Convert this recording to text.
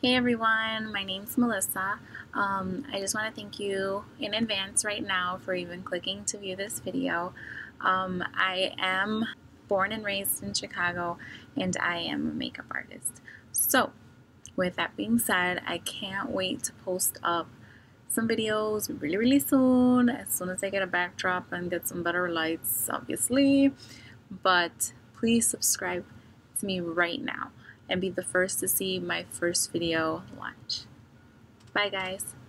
Hey everyone, my name's Melissa. I just want to thank you in advance right now for even clicking to view this video. I am born and raised in Chicago and I am a makeup artist. So, with that being said, I can't wait to post up some videos really soon as I get a backdrop and get some better lights, obviously. But please subscribe to me right now and be the first to see my first video launch. Bye guys.